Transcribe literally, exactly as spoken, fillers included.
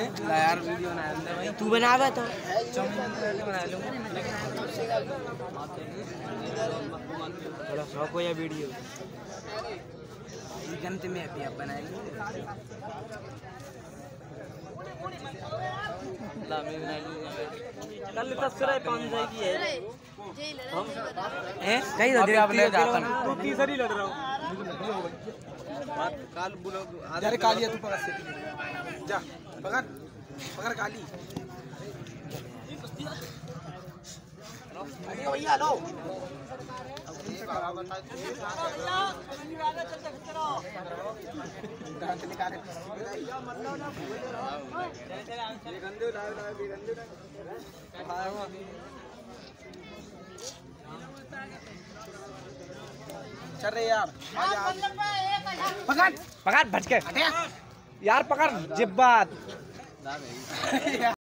यार वीडियो बना ले तू बनावा तो बना लूंगा थोड़ा शौक हो या वीडियो घंटे में अभी आप बनाएंगे ला मैं बना लूंगा कल सब्सक्राइब पाँच जाएगी है हैं कहीं तो आप ले जाता हूं तू तीसरी लड़ रहा हूं काल बोलो अरे कालिया तू पकड़ से जा पकड़ पकड़ काली भैया लो चल रहे यार पकड़ पकड़ भटके यार पकड़ जिब्बात